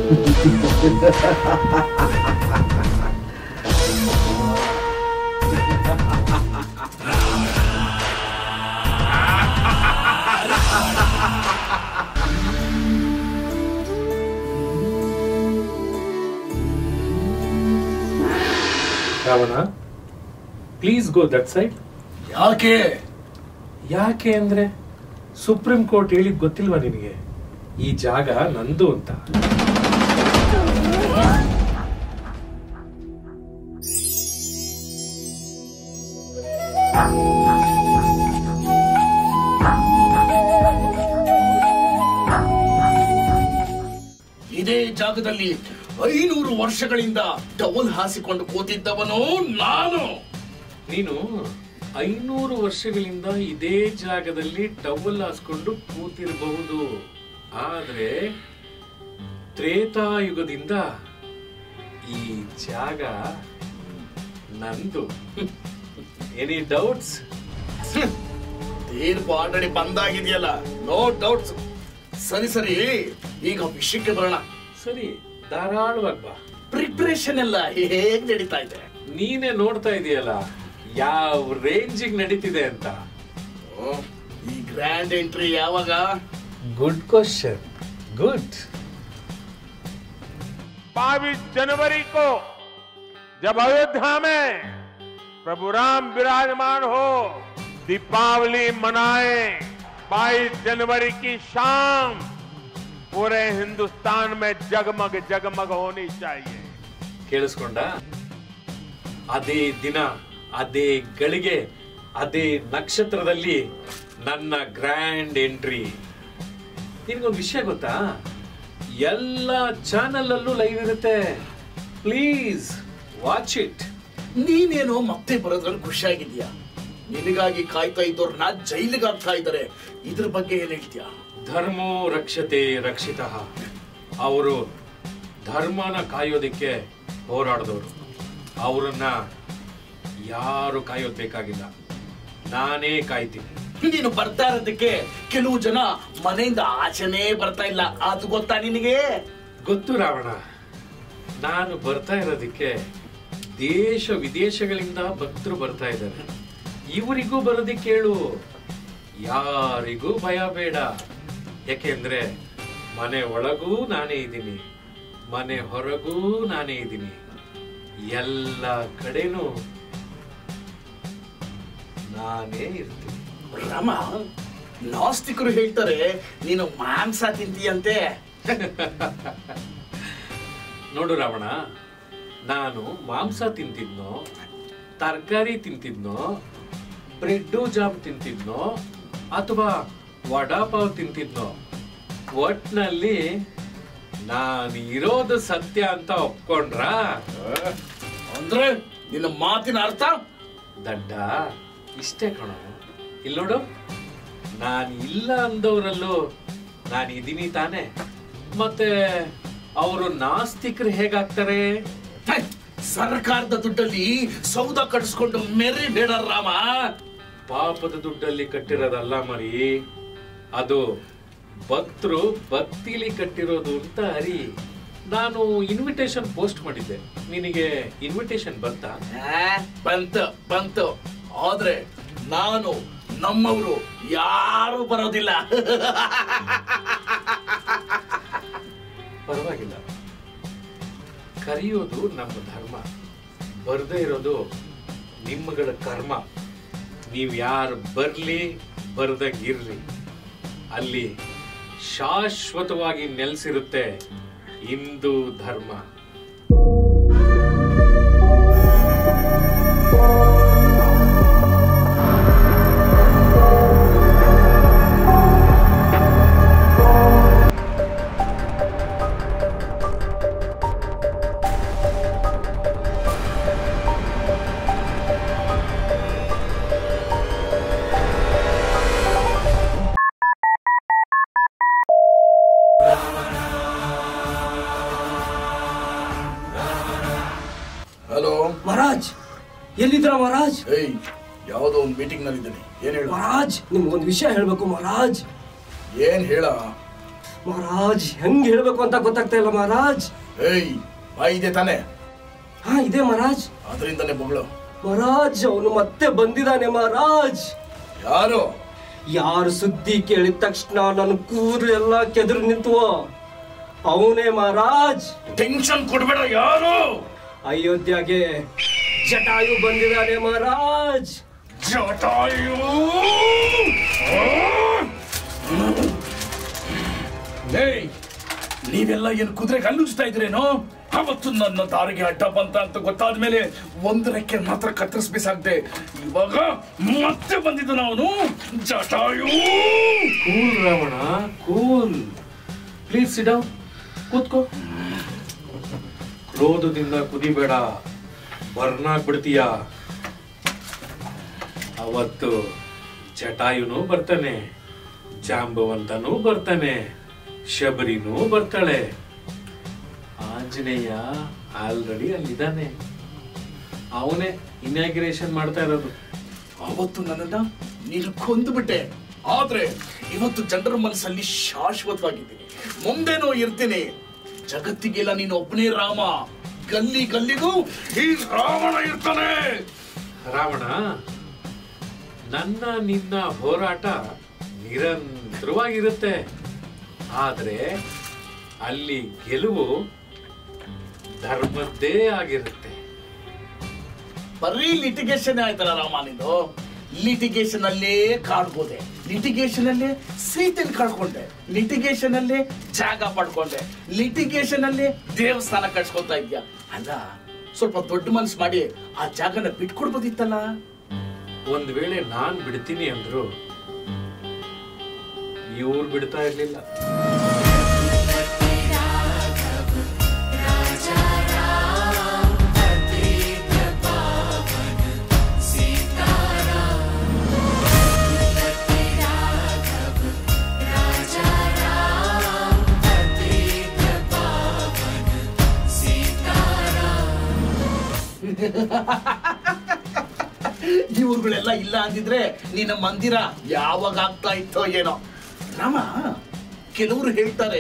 Ravana, please go that side. ಯಾಕೆ ಅಂದ್ರೆ supreme court ಹೇಳಿದ್ ಗೊತ್ತಿಲ್ವಾ ನಿನಗೆ? ಈ ಜಾಗ ನಂದು ಅಂತ. ಇದೇ ಜಾಗದಲ್ಲಿ 500 ವರ್ಷಗಳಿಂದ ಟವಲ್ ಹಾಸಿಕೊಂಡು ಕೂತಿದ್ದವನು ನಾನು. ನೀನು 500 ವರ್ಷಗಳಿಂದ ಇದೇ ಜಾಗದಲ್ಲಿ ಟವಲ್ ಹಾಸ್ಕೊಂಡು ಕೂತಿರಬಹುದು, ಆದ್ರೆ ತ್ರೇತಾಯುಗದಿಂದ ಈ ಜಾಗ ನಂದು. Any doubts? ತೀರ್ಪು ಆಲ್ರೆಡಿ ಬಂದಾಗಿದೆಯಲ್ಲ, ನೋ ಡೌಟ್ಸ್. ಸರಿ, ಈಗ ವಿಷಯಕ್ಕೆ ಬರೋಣ. ಸರಿ, ಧಾರಾಳವಾಗಿ ಬಾ. ಪ್ರಿಪರೇಷನ್ ಎಲ್ಲ ಹೇಗ್ ನಡೀತಾ ಇದೆ? ನೀನೇ ನೋಡ್ತಾ ಇದೆಯಲ್ಲ ಯಾವ ರೇಂಜಿಗೆ ನಡೀತಿದೆ ಅಂತ. ಈ ಗ್ರ್ಯಾಂಡ್ ಎಂಟ್ರಿ ಯಾವಾಗ? Good question, good. 22 जनवरी को जब अयोध्या में प्रभु राम विराजमान हो, दीपावली मनाए। 22 जनवरी की शाम पूरे हिंदुस्तान में जगमग जगमग होनी चाहिए। ಕೇಳಿಸ್ಕೊಂಡ? ಅದೇ ದಿನ, ಅದೇ ಗಳಿಗೆ, ಅದೇ ನಕ್ಷತ್ರದಲ್ಲಿ ನನ್ನ ಗ್ರ್ಯಾಂಡ್ ಎಂಟ್ರಿ. ನಿನಗೊಂದು ವಿಷಯ ಗೊತ್ತಾ? ಎಲ್ಲ ಚಾನೆಲ್ ಅಲ್ಲೂ ಲೈವ್ ಇರುತ್ತೆ. Please watch it. ನೀನೇನೋ ಮತ್ತೆ ಬರೋದ್ರಲ್ಲಿ ಖುಷಿಯಾಗಿದ್ಯಾ? ನಿನಗಾಗಿ ಕಾಯ್ತಾ ಇದ್ದವ್ರನ್ನ ಜೈಲಿಗೆ ಹಾಕ್ತಾ ಇದ್ದಾರೆ. ಇದ್ರ ಬಗ್ಗೆ ಏನ್ ಹೇಳ್ತೀಯಾ? ಧರ್ಮೋ ರಕ್ಷತೆ ರಕ್ಷಿತಃ. ಅವರು ಧರ್ಮನ ಕಾಯೋದಿಕ್ಕೆ ಹೋರಾಡಿದವರು. ಅವರನ್ನ ಯಾರು ಕಾಯೋದ್ ಬೇಕಾಗಿಲ್ಲ, ನಾನೇ ಕಾಯ್ತೀನಿ. ನೀನು ಬರ್ತಾ ಇರೋದಕ್ಕೆ ಕೆಲವು ಜನ ಮನೆಯಿಂದ ಆಚೆನೇ ಬರ್ತಾ ಇಲ್ಲ, ಅದು ಗೊತ್ತಾ ನಿನಗೆ? ಗೊತ್ತು ರಾವಣ. ನಾನು ಬರ್ತಾ ಇರೋದಕ್ಕೆ ದೇಶ ವಿದೇಶಗಳಿಂದ ಭಕ್ತರು ಬರ್ತಾ ಇದ್ದಾರೆ. ಇವರಿಗೂ ಬರೋದಿಕ್ಕೆ ಹೇಳು, ಯಾರಿಗೂ ಭಯ ಬೇಡ. ಯಾಕೆಂದ್ರೆ ಮನೆ ಒಳಗೂ ನಾನೇ ಇದ್ದೀನಿ, ಮನೆ ಹೊರಗೂ ನಾನೇ ಇದ್ದೀನಿ. ಎಲ್ಲ ಕಡೆನೂ ನಾನೇ ಇರ್ತೀನಿ. ರಾಮ, ನಾಸ್ತಿಕರು ಹೇಳ್ತಾರೆ ನೀನು ಮಾಂಸ ತಿಂತೀಯಂತೆ. ನೋಡು ರಾವಣ, ನಾನು ಮಾಂಸ ತಿಂತಿದ್ನೋ, ತರಕಾರಿ ತಿಂತಿದ್ನೋ, ಬ್ರೆಡ್ ಜಾಮ್ ತಿಂತಿದ್ನೋ ಅಥವಾ ವಡಾಪಾವ್ ತಿಂತಿದ್ನೋ, ಒಟ್ನಲ್ಲಿ ನಾನು ಇರೋದು ಸತ್ಯ ಅಂತ ಒಪ್ಕೊಂಡ್ರ? ಅಂದ್ರೆ ನಿನ್ನ ಮಾತಿನ ಅರ್ಥ? ದಡ್ಡ, ಇಷ್ಟೇ ಕಣ. ಇಲ್ಲಿ ನೋಡು, ನಾನು ಇಲ್ಲ ಅಂದವರಲ್ಲೂ ನಾನು ಇದೀನಿ ತಾನೆ. ಮತ್ತೆ ಅವರು ನಾಸ್ತಿಕರು ಹೇಗಾಗ್ತಾರೆ? ಸರ್ಕಾರದ ದುಡ್ಡಲ್ಲಿ ಸೌದ ಕಟ್ಟಿಸ್ಕೊಂಡು ಮೆರಿ ಬೇಡ ರಾಮ. ಪಾಪದ ದುಡ್ಡಲ್ಲಿ ಕಟ್ಟಿರೋದಲ್ಲ ಮರಿ, ಅದು ಭಕ್ತರು ಭಕ್ತಿಲಿ ಕಟ್ಟಿರೋದು ಅಂತ ಅರಿ. ನಾನು ಇನ್ವಿಟೇಷನ್ ಪೋಸ್ಟ್ ಮಾಡಿದ್ದೆ, ನಿನಗೆ ಇನ್ವಿಟೇಷನ್ ಬಂತಾ? ಬಂತು. ಆದ್ರೆ ನಾನು, ನಮ್ಮವರು ಯಾರು ಬರೋದಿಲ್ಲ. ಪರವಾಗಿಲ್ಲ, ಕರೆಯೋದು ನಮ್ಮ ಧರ್ಮ, ಬರ್ದೇ ಇರೋದು ನಿಮ್ಮಗಳ ಕರ್ಮ. ನೀವ್ ಯಾರು ಬರ್ಲಿ ಬರ್ದಂಗಿರ್ಲಿ, ಅಲ್ಲಿ ಶಾಶ್ವತವಾಗಿ ನೆಲೆಸಿರುತ್ತೆ ಹಿಂದೂ ಧರ್ಮ. ಹಲೋ ಮಹಾರಾಜ್, ಎಲ್ಲಿದ್ರ ಮಹಾರಾಜ್? ಯಾವುದೋ ಒಂದು ಮೀಟಿಂಗ್ ನಲ್ಲಿ ಇದ್ದೀನಿ. ಏನ್ ಹೇಳ ಮಹಾರಾಜ್? ನಿಮ್ಗೊಂದು ವಿಷಯ ಹೇಳ್ಬೇಕು ಮಹಾರಾಜ್. ಏನ್ ಹೇಳ? ಮಹಾರಾಜ್ ಹೆಂಗ್ ಹೇಳ್ಬೇಕು ಅಂತ ಗೊತ್ತಾಗ್ತಾ ಇಲ್ಲ ಮಹಾರಾಜ್. ಏಯ್ ಇದೆ ತಾನೆ? ಹಾ ಇದೆ ಮಹಾರಾಜ್. ಅದರಿಂದಲೇ ಮಗಳು ಮಹಾರಾಜ್ ಅವನು ಮತ್ತೆ ಬಂದಿದ್ದಾನೆ ಮಹಾರಾಜ್. ಯಾರು? ಯಾರು ಸುದ್ದಿ ಕೇಳಿದ ತಕ್ಷಣ ನನ್ನ ಕೂದಲೆಲ್ಲ ಕೆದರು ನಿಂತುವ ಅವನೇ ಮಹಾರಾಜ್. ಟೆನ್ಷನ್ ಕೊಡ್ಬೇಡ. ಯಾರು? ಅಯೋಧ್ಯೆಗೆ ಜಟಾಯು ಬಂದಿದ್ದಾನೆ ಮಹಾರಾಜ್. ಜಟಾಯು? ನೀವೆಲ್ಲ ಏನು ಕುದುರೆ ಕಲ್ಲುಜ್ತಾ ಇದ್ರೇನೋ? ಅವತ್ತು ನನ್ನ ದಾರಿಗೆ ಅಡ್ಡ ಬಂತ ಅಂತ ಗೊತ್ತಾದ ಮೇಲೆ ಒಂದು ರೆಕ್ಕೆ ಮಾತ್ರ ಕತ್ತರಿಸ್ಬೇಕಾಗ್ದೆ. ಇವಾಗ ಮತ್ತೆ ಬಂದಿದ್ದು ಅವನು Jatayu. Cool Ravana, cool. Please sit down, ಕೂತ್ಕೋ. ಕ್ರೋಧದಿಂದ ಕುದಿಬೇಡ, ಬರ್ನ್ ಆಗ್ಬಿಡ್ತೀಯ. ಅವತ್ತು ಜಟಾಯುನೂ ಬರ್ತಾನೆ, ಜಾಂಬವಂತನೂ ಬರ್ತಾನೆ, ಶಬರಿನೂ ಬರ್ತಾಳೆ. ಆಂಜನೇಯ ಆಲ್ರೆಡಿ ಅಲ್ಲಿದ್ದಾನೆ. ಅವನೇ ಇನಾಗ್ರೇಷನ್ ಮಾಡ್ತಾ ಇರೋದು. ಅವತ್ತು ನನ್ನನ್ನ ನೀನು ಕೊಂದುಬಿಟ್ಟೆ, ಆದ್ರೆ ಇವತ್ತು ಜನರ ಮನಸ್ಸಲ್ಲಿ ಶಾಶ್ವತವಾಗಿದ್ದೀನಿ, ಮುಂದೇನೋ ಇರ್ತೀನಿ. ಜಗತ್ತಿಗೆಲ್ಲ ನೀನು ಒಬ್ಬನೇ ರಾಮ, ಗಲ್ಲಿ ಗಲ್ಲಿಗೂ ಈ ರಾವಣ ಇರ್ತಾನೆ. ರಾವಣ, ನನ್ನ ನಿನ್ನ ಹೋರಾಟ ನಿರಂತರವಾಗಿರುತ್ತೆ, ಆದ್ರೆ ಅಲ್ಲಿ ಗೆಲುವು ಧರ್ಮದ್ದೇ ಆಗಿರುತ್ತೆ. ಬರೀ ಲಿಟಿಗೇಷನ್ ಆಯ್ತಲ್ಲ ರಾಮ ನೀನು. ಲಿಟಿಗೇಷನ್ ಅಲ್ಲೇ ಕಾಡ್ಬೋದೆ, ಲಿಟಿಗೇಷನ್ ಅಲ್ಲೇ ಸೀತೆನ್ ಕಳ್ಕೊಂಡೆ, ಲಿಟಿಗೇಷನ್ ಅಲ್ಲೇ ಜಾಗ ಪಡ್ಕೊಂಡೆ, ಲಿಟಿಗೇಷನ್ ಅಲ್ಲೇ ದೇವಸ್ಥಾನ ಕಟ್ಸ್ಕೊತಾ ಇದ್ಯಾ. ಅಲ್ಲ, ಸ್ವಲ್ಪ ದೊಡ್ಡ ಮನ್ಸು ಮಾಡಿ ಆ ಜಾಗನ ಬಿಟ್ಕೊಡ್ಬೋದಿತ್ತಲ್ಲ. ಒಂದ್ ವೇಳೆ ನಾನ್ ಬಿಡ್ತೀನಿ ಅಂದ್ರು ಇವ್ರು ಬಿಡ್ತಾ ಇರ್ಲಿಲ್ಲ. ಇವ್ರುಗಳೆಲ್ಲ ಇಲ್ಲ ಅಂದಿದ್ರೆ ನಿನ್ನ ಮಂದಿರ ಯಾವಾಗ ಆಗ್ತಾ ಇತ್ತೋ ಏನೋ. ರಾಮ, ಕೆಲವರು ಹೇಳ್ತಾರೆ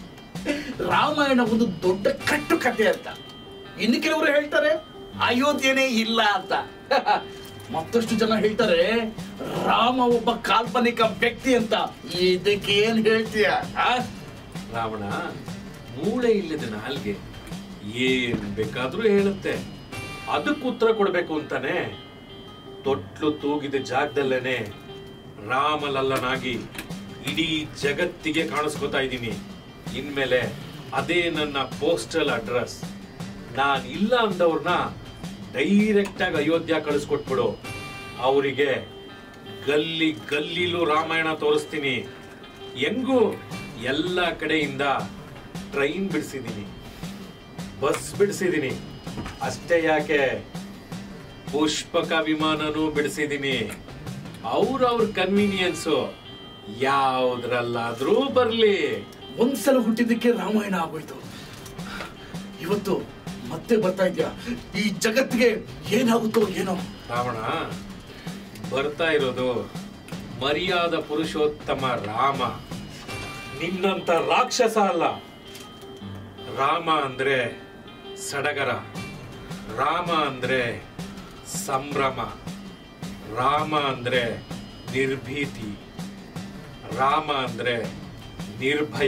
ರಾಮಾಯಣ ಒಂದು ದೊಡ್ಡ ಕಟ್ಟು ಕತೆ ಅಂತ, ಇನ್ನು ಕೆಲವರು ಹೇಳ್ತಾರೆ ಅಯೋಧ್ಯೆನೇ ಇಲ್ಲ ಅಂತ. ಮತ್ತಷ್ಟು ಜನ ಹೇಳ್ತಾರೆ ರಾಮ ಒಬ್ಬ ಕಾಲ್ಪನಿಕ ವ್ಯಕ್ತಿ ಅಂತ. ಇದಕ್ಕೇನ್ ಹೇಳ್ತೀಯ? ರಾವಣ ಮೂಳೆ ಇಲ್ಲದ ನಾಲ್ಗೆ ಏನ್ ಬೇಕಾದ್ರೂ ಹೇಳುತ್ತೆ. ಅದಕ್ಕೆ ಉತ್ತರ ಕೊಡ್ಬೇಕು ಅಂತಾನೆ ತೊಟ್ಲು ತೂಗಿದ ಜಾಗದಲ್ಲೇನೆ ರಾಮಲಲ್ಲನಾಗಿ ಇಡೀ ಜಗತ್ತಿಗೆ ಕಾಣಿಸ್ಕೊತಾ ಇದ್ದೀನಿ. ಇನ್ಮೇಲೆ ಅದೇ ನನ್ನ ಪೋಸ್ಟಲ್ ಅಡ್ರೆಸ್. ನಾನ್ ಇಲ್ಲ ಅಂದವ್ರನ್ನ ಡೈರೆಕ್ಟ್ ಆಗಿ ಅಯೋಧ್ಯ ಕಳಿಸ್ಕೊಟ್ಬಿಡು. ಅವರಿಗೆ ಗಲ್ಲಿ ಗಲ್ಲಿಲೂ ರಾಮಾಯಣ ತೋರಿಸ್ತೀನಿ. ಹೆಂಗೂ ಎಲ್ಲ ಕಡೆಯಿಂದ ಟ್ರೈನ್ ಬಿಡಿಸಿದೀನಿ, ಬಸ್ ಬಿಡಿಸಿದೀನಿ. ಅಷ್ಟೇ ಯಾಕೆ, ಪುಷ್ಪಕ ವಿಮಾನನೂ ಬಿಡಿಸಿದೀನಿ. ಅವ್ರವ್ರ ಕನ್ವೀನಿಯನ್ಸು ಯಾವ್ದ್ರಲ್ಲಾದ್ರೂ ಬರ್ಲಿ. ಒಂದ್ಸಲ ಹುಟ್ಟಿದ್ದಕ್ಕೆ ರಾಮಾಯಣ ಆಗೋಯ್ತು, ಇವತ್ತು ಮತ್ತೆ ಬರ್ತಾ ಇದ್ಯಾ. ಈ ಜಗತ್ತಿಗೆ ಏನಾಗುತ್ತೋ ಏನೋ. ರಾವಣ, ಬರ್ತಾ ಇರೋದು ಮರ್ಯಾದ ಪುರುಷೋತ್ತಮ ರಾಮ, ನಿನ್ನಂತ ರಾಕ್ಷಸ ಅಲ್ಲ. ರಾಮ ಅಂದ್ರೆ ಸಡಗರ, ರಾಮ ಅಂದ್ರೆ ಸಂಭ್ರಮ, ರಾಮ ಅಂದ್ರೆ ನಿರ್ಭೀತಿ, ರಾಮ ಅಂದ್ರೆ ನಿರ್ಭಯ.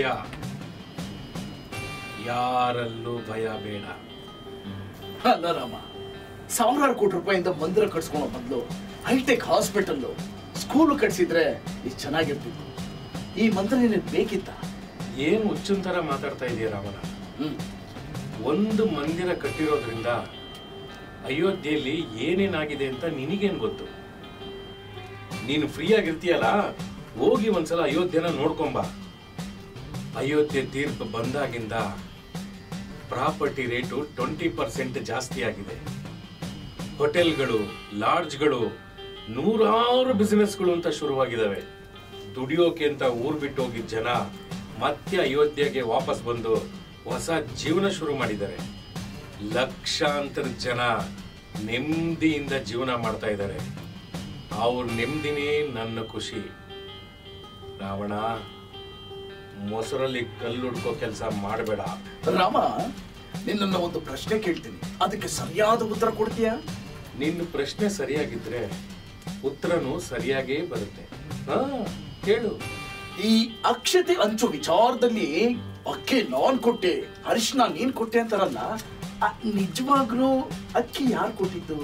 ಯಾರಲ್ಲೂ ಭಯ ಬೇಡ. ಅಲ್ಲ ರಾಮ, ಸಾವಿರಾರು ಕೋಟಿ ರೂಪಾಯಿಂದ ಮಂದಿರ ಕಟ್ಸ್ಕೊಳೋ ಬದಲು ಹೈಟೆಕ್ ಹಾಸ್ಪಿಟಲ್, ಸ್ಕೂಲ್ ಕಟ್ಸಿದ್ರೆ ಇಷ್ಟು ಚೆನ್ನಾಗಿರ್ತಿತ್ತು. ಈ ಮಂದಿರ ನಿನಗೆ ಬೇಕಿತ್ತ? ಏನ್ ಹುಚ್ಚುನ್ ತರ ಮಾತಾಡ್ತಾ ಇದೀಯ ರಾಮನ? ಒಂದು ಮಂದಿರ ಕಟ್ಟಿರೋದ್ರಿಂದ ಅಯೋಧ್ಯೆಯಲ್ಲಿ ಏನೇನಾಗಿದೆ ಅಂತ ನಿನಗೇನ್ ಗೊತ್ತು? ನೀನು ಫ್ರೀ ಆಗಿರ್ತೀಯಲ್ಲ, ಹೋಗಿ ಒಂದ್ಸಲ ಅಯೋಧ್ಯೆನ ನೋಡ್ಕೊಂಬ. ಅಯೋಧ್ಯೆ ತೀರ್ಪು ಬಂದಾಗಿಂದ ಪ್ರಾಪರ್ಟಿ ರೇಟು 20% ಜಾಸ್ತಿ ಆಗಿದೆ. ಹೋಟೆಲ್ಗಳು, ಲಾಡ್ಜ್ಗಳು, ನೂರಾರು ಬಿಸಿನೆಸ್ಗಳು ಅಂತ ಶುರುವಾಗಿದ್ದಾವೆ. ದುಡಿಯೋಕೆ ಅಂತ ಊರ್ ಬಿಟ್ಟು ಹೋಗಿದ್ದ ಜನ ಮತ್ತೆ ಅಯೋಧ್ಯೆಗೆ ವಾಪಸ್ ಬಂದು ಹೊಸ ಜೀವನ ಶುರು ಮಾಡಿದ್ದಾರೆ. ಲಕ್ಷಾಂತರ ಜನ ನೆಮ್ಮದಿಯಿಂದ ಜೀವನ ಮಾಡ್ತಾ ಇದ್ದಾರೆ. ಅವ್ರ ನೆಮ್ಮದಿನೇ ನನ್ನ ಖುಷಿ. ರಾವಣ, ಮೊಸರಲ್ಲಿ ಕಲ್ಲು ಹುಡ್ಕೋ ಕೆಲಸ ಮಾಡಬೇಡ. ರಾಮ, ನಿನ್ನ ಒಂದು ಪ್ರಶ್ನೆ ಕೇಳ್ತೀನಿ, ಅದಕ್ಕೆ ಸರಿಯಾದ ಉತ್ತರ ಕೊಡ್ತೀಯಾ? ನಿನ್ನ ಪ್ರಶ್ನೆ ಸರಿಯಾಗಿದ್ರೆ ಉತ್ತರನು ಸರಿಯಾಗೇ ಬರುತ್ತೆ. ಹಾ, ಕೇಳು. ಈ ಅಕ್ಷತೆ ಹಂಚೋ ವಿಚಾರದಲ್ಲಿ ಅಕ್ಕಿ ನಾನ್ ಕೊಟ್ಟೆ, ಅರಿಶಿನ ನೀನ್ ಕೊಟ್ಟೆ ಅಂತಾರಲ್ಲ, ನಿಜವಾಗ್ಲೂ ಅಕ್ಕಿ ಯಾರು ಕೊಟ್ಟಿದ್ದು?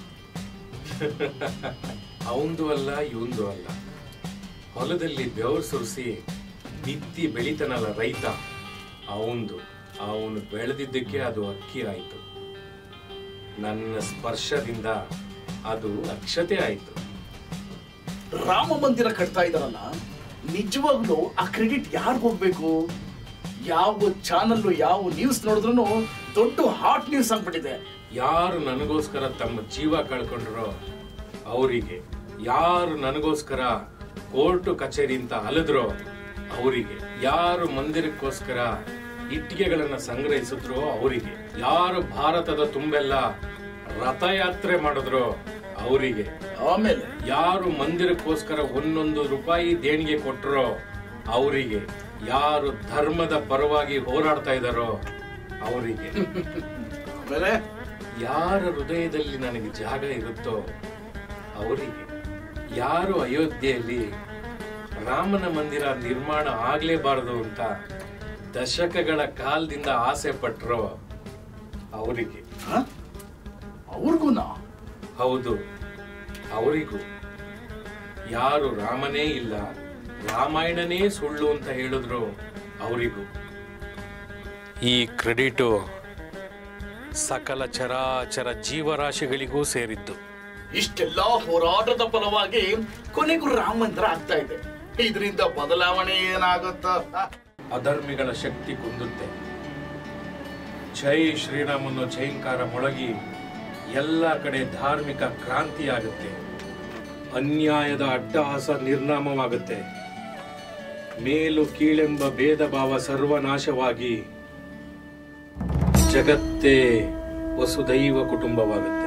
ಅವಂದು ಅಲ್ಲ, ಇವಂದು ಅಲ್ಲ. ಹೊಲದಲ್ಲಿ ಬೆವರು ಸುರಿಸಿ ಬಿತ್ತಿ ಬೆಳಿತಾನಲ್ಲ ರೈತ, ಅವನು ಬೆಳೆದಿದ್ದಕ್ಕೆ ಅದು ಅಕ್ಕಿ ಆಯ್ತು. ನನ್ನ ಸ್ಪರ್ಶದಿಂದ ಅದು ಅಕ್ಷತೆ ಆಯ್ತು. ರಾಮ ಮಂದಿರ ಕಟ್ತಾ ಇದಾರಲ್ಲ, ನಿಜವಾಗ್ಲೂ ಆ ಕ್ರೆಡಿಟ್ ಯಾರಿಗ್ ಹೋಗ್ಬೇಕು? ಯಾವ ಚಾನಲ್, ಯಾವ ನ್ಯೂಸ್ ನೋಡಿದ್ರು ದೊಡ್ಡ ಹಾಟ್ ನ್ಯೂಸ್ ಆಗ್ಬಿಟ್ಟಿದೆ. ಯಾರು ನನಗೋಸ್ಕರ ತಮ್ಮ ಜೀವ ಕಳ್ಕೊಂಡ್ರೋ ಅವರಿಗೆ, ಯಾರು ನನಗೋಸ್ಕರ ಕೋರ್ಟು ಕಚೇರಿ ಅಂತ ಅಲೆದ್ರೋ ಅವರಿಗೆ, ಯಾರು ಮಂದಿರಕ್ಕೋಸ್ಕರ ಇಟ್ಟಿಗೆಗಳನ್ನ ಸಂಗ್ರಹಿಸಿದ್ರೋ ಅವರಿಗೆ, ಯಾರು ಭಾರತದ ತುಂಬೆಲ್ಲ ರಥಯಾತ್ರೆ ಮಾಡಿದ್ರೋ ಅವರಿಗೆ, ಆಮೇಲೆ ಯಾರು ಮಂದಿರಕ್ಕೋಸ್ಕರ 1 ರೂಪಾಯಿ ದೇಣಿಗೆ ಕೊಟ್ಟರೋ ಅವರಿಗೆ, ಯಾರು ಧರ್ಮದ ಪರವಾಗಿ ಹೋರಾಡ್ತಾ ಇದ್ದಾರೋ ಅವರಿಗೆ, ಆಮೇಲೆ ಯಾರ ಹೃದಯದಲ್ಲಿ ನನಗೆ ಜಾಗ ಇರುತ್ತೋ ಅವರಿಗೆ, ಯಾರು ಅಯೋಧ್ಯೆಯಲ್ಲಿ ರಾಮನ ಮಂದಿರ ನಿರ್ಮಾಣ ಆಗ್ಲೇಬಾರದು ಅಂತ ದಶಕಗಳ ಕಾಲದಿಂದ ಆಸೆ ಪಟ್ರೋ ಅವರಿಗೆ. ಅವ್ರಿಗೂನಾ? ಹೌದು, ಅವರಿಗೂ. ಯಾರು ರಾಮನೇ ಇಲ್ಲ, ರಾಮಾಯಣನೇ ಸುಳ್ಳು ಅಂತ ಹೇಳಿದ್ರು ಅವರಿಗೂ. ಈ ಕ್ರೆಡಿಟು ಸಕಲ ಚರಾಚರ ಜೀವರಾಶಿಗಳಿಗೂ ಸೇರಿದ್ದು. ಇಷ್ಟೆಲ್ಲ ಹೋರಾಟದ ಫಲವಾಗಿ ಕೊನೆಗೂ ರಾಮ ಮಂದಿರ ಆಗ್ತಾ ಇದೆ. ಇದರಿಂದ ಬದಲಾವಣೆ ಏನಾಗುತ್ತ? ಅಧರ್ಮಿಗಳ ಶಕ್ತಿ ಕುಂದುತ್ತೆ. ಜೈ ಶ್ರೀರಾಮನ ಜೈಂಕಾರ ಮೊಳಗಿ ಎಲ್ಲ ಕಡೆ ಧಾರ್ಮಿಕ ಕ್ರಾಂತಿಯಾಗುತ್ತೆ. ಅನ್ಯಾಯದ ಅಟ್ಟಹಾಸ ನಿರ್ನಾಮವಾಗುತ್ತೆ. ಮೇಲು ಕೀಳೆಂಬ ಭೇದ ಭಾವ ಸರ್ವನಾಶವಾಗಿ ಜಗತ್ತೇ ವಸುದೈವ ಕುಟುಂಬವಾಗುತ್ತೆ.